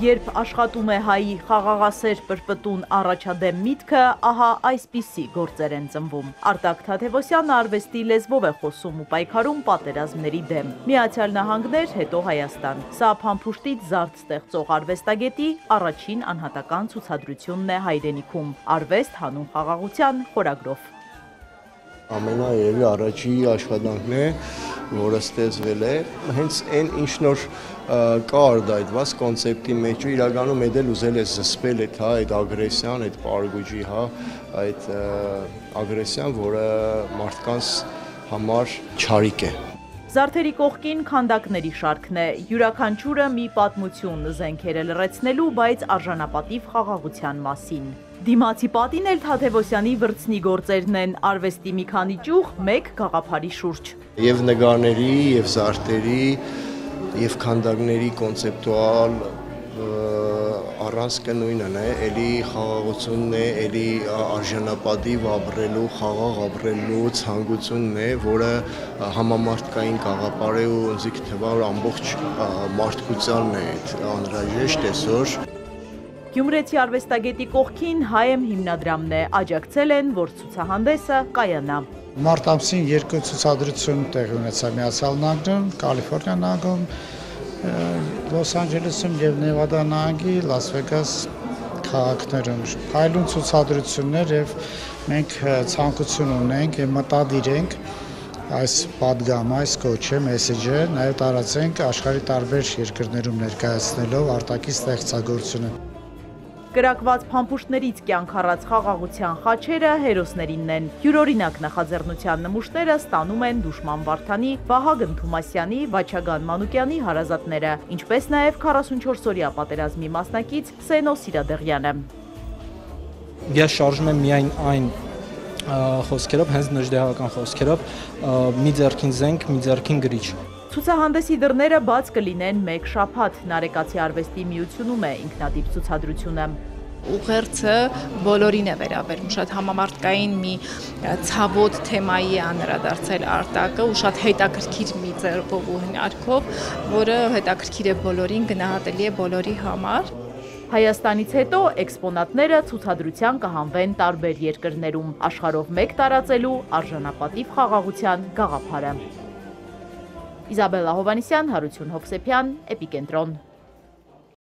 երբ աշխատում է հայի խաղաղասեր պրպտուն առաջադեմ միտքը, ահա այսպիսի գործեր են ծնվում։ Արտակ Թադևոսյանը արվեստի լեզվով է խոսում ու պայքարում պատերազմների դեմ։ Միացյալ Նահանգներ, հետո Հայաստան։ Սա փամփուշտից զարդ ստեղծող արվեստագետի առաջին անհատական ցուցադրությունն է հայրենիքում։ Արվեստ հանուն խաղաղության խորագրով։ Ամենաերևի առաջի աշխատանքն է, որը ստեղծվել է, հենց այն ինչ նոր կար դայտված կոնցեպտի մեջ ու իրականում էլ ուզել է զսպել այդ ագրեսիան, այդ պարգուճի, այդ ագրեսիան, որը մարդկանց համար չարիք է։ Զարդերի կողքին քանդակների շարքն է, յուրաքանչյուրը մի պատմություն զենքերը լռեցնելու, բայց արժանապատիվ խաղաղության մասին։ Դիմացի պատին էլ Թադևոսյանի վրձնի գործերն են, արվեստի մի քանի ճյուղ, մեկ գաղափարի շուրջ։ Եվ նկարների, եւ զարդերի, եւ քանդակների կոնցեպտուալ առանցքը նույնն է, էլի խաղաղությունն է, էլի արժանապատիվ ապրելու, խաղաղ ապրելու ցանկությունն է, որը համամարտկային գաղափար է ու ինձ թվա որ ամբողջ մարդկությանն է անհրաժեշտ այսօր։ Գյումրիցի արվեստագետի կողքին հայեմ հիմնադրամն է, աջակցել են, որ ցուցահանդեսը կայանա։ Մարտ ամսին 2 ցուցադրություն տեղի ունեցավ Միացյալ Նահանգներում, Կալիֆոռնիա նահանգում, Լոս Անջելեսում եւ Նևադա նահանգի Լաս Վեգաս քաղաքներում։ Փայլուն ցուցադրություններ եւ մենք ցանկություն ունենք եւ մտադիր ենք այս պատգամը, այս կոչը, մեսեջը նաեւ տարածենք աշխարհի տարբեր երկրներում ներկայացնելով արտակի ստեղծագործությունը։ Կրակված փամփուշտներից կյանք առած խաղաղության խաչերը հերոսներինն են։ Յուրօրինակ նախաձեռնության նմուշները ստանում են Դուշման Վարդանի, Վահագն Թումասյանի, Վաչագան Մանուկյանի հարազատները, ինչպես նաև 44-օրյա պատերազմի մասնակից Սենո Սիրադեղյանը։ Ես շարժում եմ միայն այն խոսքերով, հենց նժդեհական խոսքերով, մի ձեռքին զենք, մի ձեռքին գրիչ։ Ցուցահանդեսի դռները բաց կլինեն մեկ շաբաթ, Նարեկացի արվեստի միությունում է ինքնատիպ ցուցադրությունը։ Ուղերձը բոլորին է վերաբերում, շատ համամարտկային մի ցավոտ թեմայի է անդրադարձել Արտակը ու շատ հետաքրքիր մի ձեռքով ու հնարքով, որը հետաքրքիր է բոլորին, գնահատելի է բոլորի համար։ Հայաստանից հետո էքսպոնատները ցուցադրության կհանվեն տարբեր երկրներում, աշխարհով մեկ տարածելու արժանապատիվ խաղաղության գաղափարը։ Իզաբելլա Հովանեսյան, Հարություն Հովսեփյան, Էպիկենտրոն։